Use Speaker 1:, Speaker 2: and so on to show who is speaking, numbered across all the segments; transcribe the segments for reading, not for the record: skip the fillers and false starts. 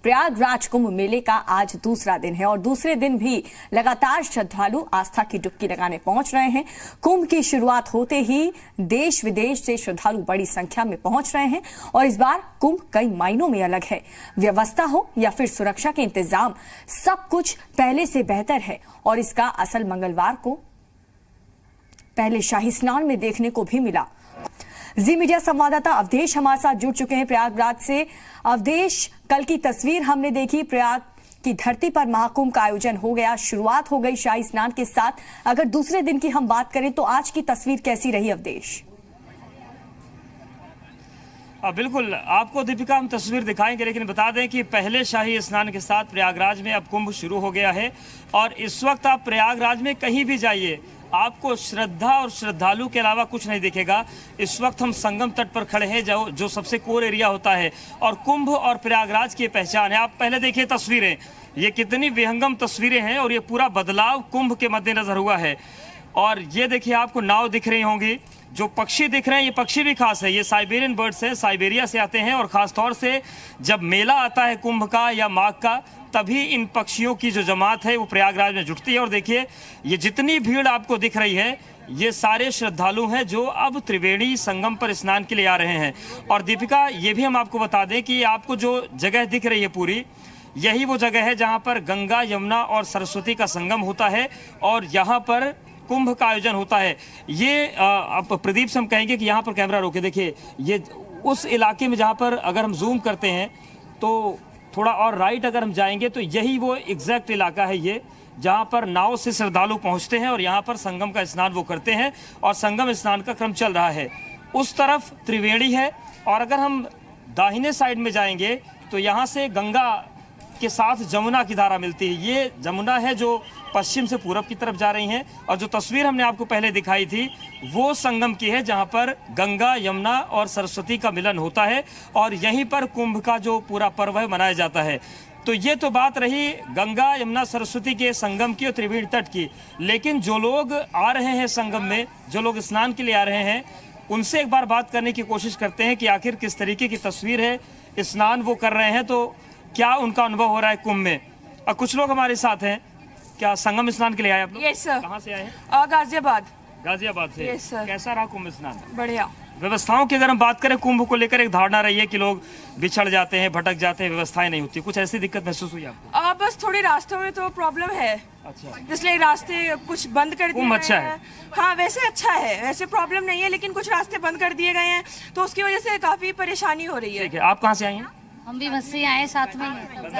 Speaker 1: प्रयागराज कुंभ मेले का आज दूसरा दिन है और दूसरे दिन भी लगातार श्रद्धालु आस्था की डुबकी लगाने पहुंच रहे हैं। कुंभ की शुरुआत होते ही देश विदेश से श्रद्धालु बड़ी संख्या में पहुंच रहे हैं और इस बार कुंभ कई मायनों में अलग है। व्यवस्था हो या फिर सुरक्षा के इंतजाम, सब कुछ पहले से बेहतर है और इसका असर मंगलवार को पहले शाही स्नान में देखने को भी मिला। जी मीडिया संवाददाता अवधेश हमारे साथ जुड़ चुके हैं प्रयागराज से। अवधेश, कल की तस्वीर हमने देखी, प्रयाग की धरती पर महाकुंभ का आयोजन हो गया, शुरुआत हो गई शाही स्नान के साथ। अगर दूसरे दिन की हम बात करें तो आज की तस्वीर कैसी रही अवधेश?
Speaker 2: बिल्कुल, आपको दीपिका हम तस्वीर दिखाएंगे, लेकिन बता दें कि पहले शाही स्नान के साथ प्रयागराज में अब कुंभ शुरू हो गया है और इस वक्त आप प्रयागराज में कहीं भी जाइए आपको श्रद्धा और श्रद्धालु के अलावा कुछ नहीं दिखेगा। इस वक्त हम संगम तट पर खड़े हैं, जो सबसे कोर एरिया होता है और कुंभ और प्रयागराज की पहचान है। आप पहले देखिए तस्वीरें, ये कितनी विहंगम तस्वीरें हैं और ये पूरा बदलाव कुंभ के मद्देनजर हुआ है। और ये देखिए आपको नाव दिख रही होंगी, जो पक्षी दिख रहे हैं ये पक्षी भी खास है, ये साइबेरियन बर्ड्स हैं, साइबेरिया से आते हैं और ख़ास तौर से जब मेला आता है कुंभ का या माघ का, तभी इन पक्षियों की जो जमात है वो प्रयागराज में जुटती है। और देखिए ये जितनी भीड़ आपको दिख रही है ये सारे श्रद्धालु हैं जो अब त्रिवेणी संगम पर स्नान के लिए आ रहे हैं। और दीपिका, ये भी हम आपको बता दें कि आपको जो जगह दिख रही है पूरी, यही वो जगह है जहाँ पर गंगा, यमुना और सरस्वती का संगम होता है और यहाँ पर कुंभ का आयोजन होता है। ये अब प्रदीप से हम कहेंगे कि यहाँ पर कैमरा रोके, देखिए ये उस इलाके में जहाँ पर अगर हम जूम करते हैं तो थोड़ा और राइट अगर हम जाएंगे तो यही वो एग्जैक्ट इलाका है ये, जहाँ पर नाव से श्रद्धालु पहुँचते हैं और यहाँ पर संगम का स्नान वो करते हैं और संगम स्नान का क्रम चल रहा है। उस तरफ त्रिवेणी है और अगर हम दाहिने साइड में जाएंगे तो यहाँ से गंगा के साथ जमुना की धारा मिलती है। ये जमुना है जो पश्चिम से पूरब की तरफ जा रही हैं और जो तस्वीर हमने आपको पहले दिखाई थी वो संगम की है जहां पर गंगा, यमुना और सरस्वती का मिलन होता है और यहीं पर कुंभ का जो पूरा पर्व है मनाया जाता है। तो ये तो बात रही गंगा, यमुना, सरस्वती के संगम की और त्रिवेणी तट की, लेकिन जो लोग आ रहे हैं संगम में, जो लोग स्नान के लिए आ रहे हैं, उनसे एक बार बात करने की कोशिश करते हैं कि आखिर किस तरीके की तस्वीर है, स्नान वो कर रहे हैं तो क्या उनका अनुभव हो रहा है कुंभ में। और कुछ लोग हमारे साथ हैं, क्या संगम स्नान के लिए आए आप लोग?
Speaker 3: Yes sir.
Speaker 2: कहाँ से आए हैं? गाजियाबाद से।
Speaker 3: Yes sir.
Speaker 2: कैसा रहा कुंभ स्नान?
Speaker 3: बढ़िया।
Speaker 2: व्यवस्थाओं की अगर हम बात करें, कुंभ को लेकर एक धारणा रही है कि लोग बिछड़ जाते हैं, भटक जाते हैं, व्यवस्थाएं नहीं होती, कुछ ऐसी दिक्कत महसूस हुई आपको?
Speaker 3: बस थोड़ी रास्तों में तो प्रॉब्लम है।
Speaker 2: अच्छा,
Speaker 3: इसलिए रास्ते कुछ बंद कर दिए
Speaker 2: कुंभ
Speaker 3: गए
Speaker 2: अच्छा
Speaker 3: हैं। हाँ वैसे अच्छा है, वैसे प्रॉब्लम नहीं है, लेकिन कुछ रास्ते बंद कर दिए गए हैं तो उसकी वजह से काफी परेशानी हो रही है।
Speaker 2: ठीक है, आप कहाँ से आई हैं?
Speaker 4: हम भी बस से आए, साथ में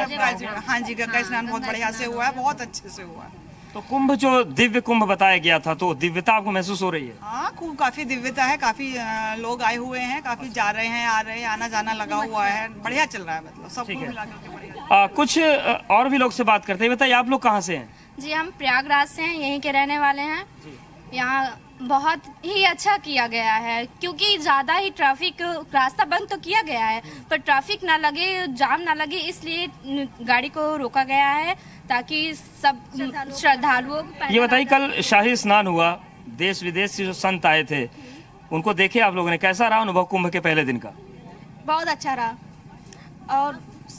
Speaker 5: हाँ जी, गंगा स्नान बहुत बढ़िया से हुआ है, बहुत अच्छे से हुआ है।
Speaker 2: तो कुंभ जो दिव्य कुंभ बताया गया था, तो दिव्यता आपको महसूस हो रही है?
Speaker 5: हाँ, खूब काफी दिव्यता है, काफी लोग आए हुए हैं, काफी जा रहे हैं, आ रहे हैं, आना जाना लगा हुआ है, बढ़िया चल रहा है, मतलब सब कुछ मिला के बढ़िया।
Speaker 2: कुछ और भी लोग से बात करते हैं, बताइए आप लोग कहाँ से हैं?
Speaker 4: जी हम प्रयागराज से हैं, यहीं के रहने वाले हैं। यहाँ बहुत ही अच्छा किया गया है क्योंकि ज़्यादा ही ट्रैफिक, रास्ता बंद तो किया गया है पर ट्रैफिक ना लगे, जाम ना लगे, इसलिए गाड़ी को रोका गया है ताकि सब श्रद्धालुओं।
Speaker 2: ये बताइए, कल शाही स्नान हुआ, देश विदेश से जो संत आए थे उनको देखे आप लोगों ने, कैसा रहा अनुभव कुंभ के पहले दिन का?
Speaker 4: बहुत अच्छा रहा। और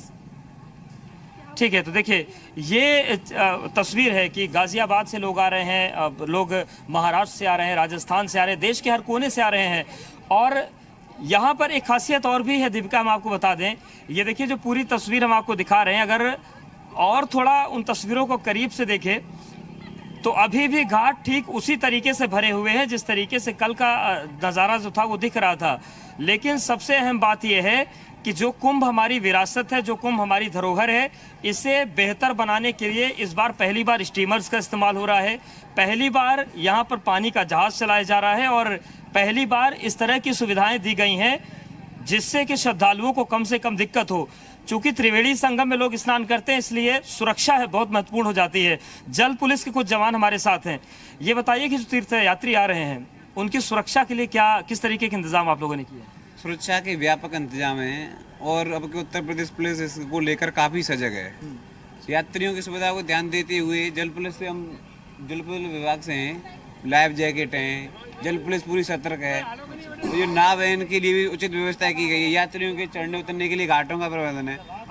Speaker 2: ठीक है, तो देखिए ये तस्वीर है कि गाजियाबाद से लोग आ रहे हैं, लोग महाराष्ट्र से आ रहे हैं, राजस्थान से आ रहे हैं, देश के हर कोने से आ रहे हैं। और यहाँ पर एक खासियत और भी है दीपिका, हम आपको बता दें, ये देखिए जो पूरी तस्वीर हम आपको दिखा रहे हैं, अगर और थोड़ा उन तस्वीरों को करीब से देखें तो अभी भी घाट ठीक उसी तरीके से भरे हुए हैं जिस तरीके से कल का नज़ारा जो था वो दिख रहा था। लेकिन सबसे अहम बात यह है कि जो कुंभ हमारी विरासत है, जो कुंभ हमारी धरोहर है, इसे बेहतर बनाने के लिए इस बार पहली बार स्टीमर्स का इस्तेमाल हो रहा है, पहली बार यहाँ पर पानी का जहाज चलाया जा रहा है और पहली बार इस तरह की सुविधाएं दी गई हैं जिससे कि श्रद्धालुओं को कम से कम दिक्कत हो। चूंकि त्रिवेणी संगम में लोग स्नान करते हैं इसलिए सुरक्षा है बहुत महत्वपूर्ण हो जाती है। जल पुलिस के कुछ जवान हमारे साथ हैं। ये बताइए कि जो तीर्थ यात्री आ रहे हैं उनकी सुरक्षा के लिए किस तरीके के इंतजाम आप लोगों ने किए?
Speaker 6: सुरक्षा के व्यापक इंतजाम हैं और अब के उत्तर प्रदेश पुलिस इसको लेकर काफ़ी सजग है। यात्रियों की सुविधा को ध्यान देते हुए जल पुलिस विभाग से हैं, लाइफ जैकेट हैं, जल पुलिस पूरी सतर्क है। तो जो नाव है इनके लिए भी उचित व्यवस्था की गई है। यात्रियों के चढ़ने उतरने के लिए घाटों का प्रबंधन है।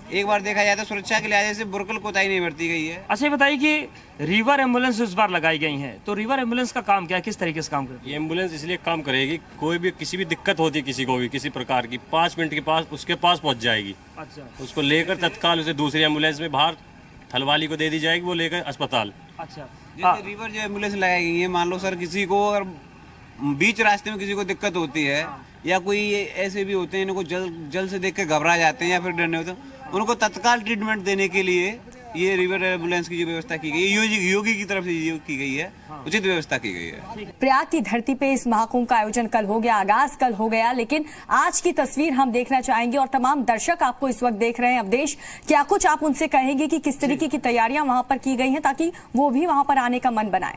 Speaker 6: एक बार देखा जाए तो सुरक्षा के लिहाज से बिल्कुल कोताही नहीं बरती गई है।
Speaker 2: अच्छा, ये बताइए कि रिवर एम्बुलेंस इस बार लगाई गई हैं, तो रिवर एम्बुलेंस का काम क्या है, किस तरीके से काम करती है?
Speaker 7: ये एम्बुलेंस इसलिए काम करेगी, कोई भी किसी भी दिक्कत होती है किसी को भी किसी प्रकार की 5 मिनट के पास उसके पास पहुंच जाएगी।
Speaker 2: अच्छा,
Speaker 7: उसको लेकर तत्काल उसे दूसरी एम्बुलेंस में बाहर थलवाली को दे दी जाएगी, वो लेकर अस्पताल।
Speaker 2: अच्छा,
Speaker 6: जैसे रिवर जो एम्बुलेंस लगाई गई है, मान लो सर किसी को अगर बीच रास्ते में किसी को दिक्कत होती है या कोई ऐसे भी होते हैं इनको जल से देख के घबरा जाते हैं या फिर डरने होते हैं, उनको तत्काल ट्रीटमेंट देने के लिए ये रिवर एम्बुलेंस की जो व्यवस्था की गई है योगी की तरफ से की गई है, उचित व्यवस्था की गई है।
Speaker 1: प्रयाग की धरती पे इस महाकुंभ का आयोजन कल हो गया, आगाज कल हो गया, लेकिन आज की तस्वीर हम देखना चाहेंगे और तमाम दर्शक आपको इस वक्त देख रहे हैं। अवधेश, क्या कुछ आप उनसे कहेंगे कि किस तरीके की तैयारियां वहां पर की गई हैं ताकि वो भी वहां पर आने का मन बनाए?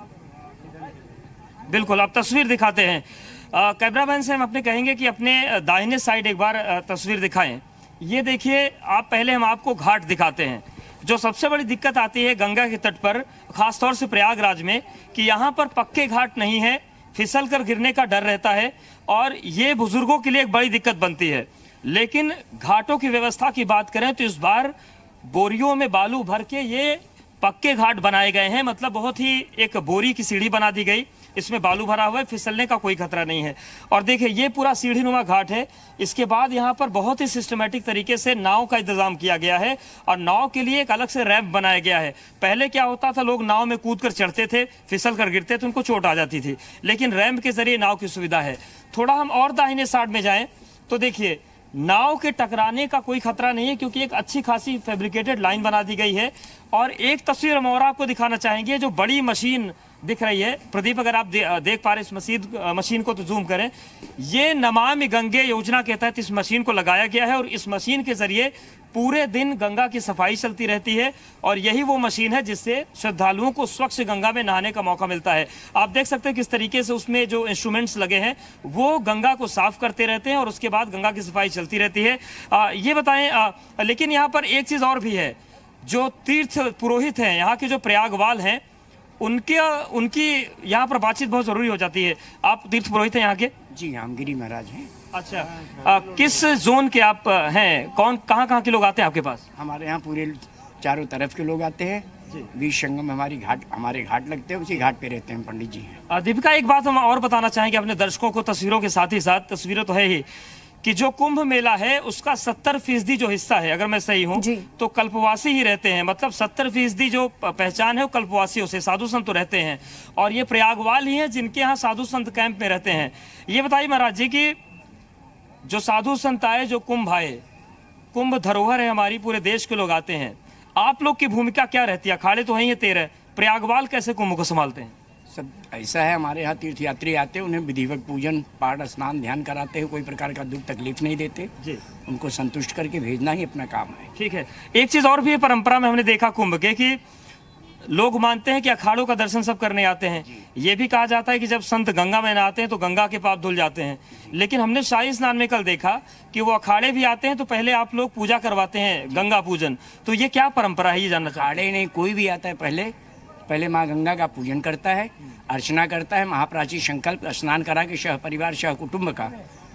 Speaker 2: बिल्कुल, आप तस्वीर दिखाते हैं। कैमरामैन से हम अपने कहेंगे कि अपने दाहिने साइड एक बार तस्वीर दिखाएं। ये देखिए, आप पहले हम आपको घाट दिखाते हैं। जो सबसे बड़ी दिक्कत आती है गंगा के तट पर, खासतौर से प्रयागराज में, कि यहाँ पर पक्के घाट नहीं है, फिसल कर गिरने का डर रहता है और ये बुजुर्गों के लिए एक बड़ी दिक्कत बनती है। लेकिन घाटों की व्यवस्था की बात करें तो इस बार बोरियों में बालू भर के ये पक्के घाट बनाए गए हैं। मतलब बहुत ही एक बोरी की सीढ़ी बना दी गई, इसमें बालू भरा हुआ है, फिसलने का कोई खतरा नहीं है। और देखिए, ये पूरा सीढ़ी नुमा घाट है। इसके बाद यहाँ पर बहुत ही सिस्टमेटिक तरीके से नाव का इंतजाम किया गया है और नाव के लिए एक अलग से रैंप बनाया गया है। पहले क्या होता था, लोग नाव में कूद कर चढ़ते थे, फिसल कर गिरते थे, उनको चोट आ जाती थी, लेकिन रैंप के जरिए नाव की सुविधा है। थोड़ा हम और दाहिने साइड में जाएं तो देखिए, नाव के टकराने का कोई खतरा नहीं है क्योंकि एक अच्छी खासी फैब्रिकेटेड लाइन बना दी गई है। और एक तस्वीर हम और आपको दिखाना चाहेंगे, जो बड़ी मशीन दिख रही है, प्रदीप अगर आप देख पा रहे इस मशीन को तो जूम करें। ये नमामि गंगे योजना के तहत इस मशीन को लगाया गया है और इस मशीन के जरिए पूरे दिन गंगा की सफाई चलती रहती है और यही वो मशीन है जिससे श्रद्धालुओं को स्वच्छ गंगा में नहाने का मौका मिलता है। आप देख सकते हैं किस तरीके से उसमें जो इंस्ट्रूमेंट्स लगे हैं वो गंगा को साफ करते रहते हैं और उसके बाद गंगा की सफाई चलती रहती है। ये बताएं, लेकिन यहाँ पर एक चीज और भी है, जो तीर्थ पुरोहित हैं, यहाँ के जो प्रयागवाल हैं, उनकी यहाँ पर बातचीत बहुत जरूरी हो जाती है। आप तीर्थ पुरोहित हैं यहाँ के?
Speaker 8: जी, हम गिरी महाराज हैं।
Speaker 2: अच्छा, किस जोन के आप हैं? कहाँ के लोग आते हैं आपके पास?
Speaker 8: हमारे यहाँ पूरे चारों तरफ के लोग आते हैं। बीच संगम हमारे घाट लगते हैं, उसी घाट पे रहते हैं पंडित जी हैं।
Speaker 2: दीपिका, एक बात हम और बताना चाहेंगे अपने दर्शकों को, तस्वीरों के साथ ही साथ, तस्वीरें तो है ही, कि जो कुंभ मेला है उसका 70% जो हिस्सा है, अगर मैं सही हूँ तो कल्पवासी ही रहते हैं। मतलब 70% जो पहचान है वो कल्पवासियों से, साधु संत तो रहते हैं और ये प्रयागवाल ही हैं जिनके यहाँ साधु संत कैंप में रहते हैं। ये बताइए महाराज जी कि जो साधु संत आए, जो कुंभ आए, कुंभ धरोहर है हमारी, पूरे देश के लोग आते हैं, आप लोग की भूमिका क्या रहती है? अखाड़े तो हैं 13, प्रयागवाल कैसे कुंभ को संभालते हैं?
Speaker 8: सब ऐसा है, हमारे यहाँ तीर्थयात्री आते हैं, उन्हें विधिवत पूजन पाठ स्नान ध्यान कराते हैं, कोई प्रकार का दुख तकलीफ नहीं देते जी। उनको संतुष्ट करके भेजना ही अपना काम है।
Speaker 2: ठीक है। एक चीज और भी है परंपरा में, हमने देखा कुंभ के कि लोग मानते हैं कि अखाड़ों का दर्शन सब करने आते हैं। ये भी कहा जाता है कि जब संत गंगा में नहाते हैं तो गंगा के पाप धुल जाते हैं। लेकिन हमने शाही स्नान में कल देखा कि वो अखाड़े भी आते हैं तो पहले आप लोग पूजा करवाते हैं, गंगा पूजन। तो ये क्या परंपरा है, ये जानना चाहते हैं?
Speaker 8: अखाड़े नहीं, कोई भी आता है पहले माँ गंगा का पूजन करता है, अर्चना करता है, महाप्राची संकल्प स्नान करा के सह परिवार सह कुटुंब का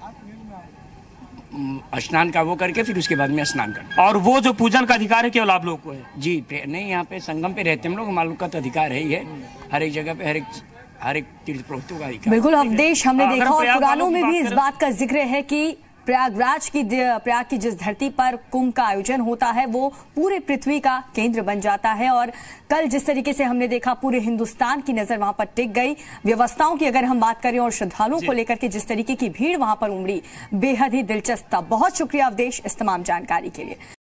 Speaker 8: स्नान का वो करके फिर उसके बाद में स्नान करता है।
Speaker 2: और वो जो पूजन का अधिकार है केवल आप लोग को है?
Speaker 8: जी नहीं, यहाँ पे संगम पे रहते हम लोग, मालूम का तो अधिकार है ही है। हर एक जगह पे हर एक तीर्थ पुरोहितों का अधिकार।
Speaker 1: बिल्कुल अवधेश, हमने देखा और पुराणों में भी इस बात का जिक्र है कि प्रयाग की जिस धरती पर कुंभ का आयोजन होता है वो पूरे पृथ्वी का केंद्र बन जाता है। और कल जिस तरीके से हमने देखा, पूरे हिंदुस्तान की नजर वहां पर टिक गई। व्यवस्थाओं की अगर हम बात करें और श्रद्धालुओं को लेकर के जिस तरीके की भीड़ वहां पर उमड़ी, बेहद ही दिलचस्प था। बहुत शुक्रिया अवधेश इस तमाम जानकारी के लिए।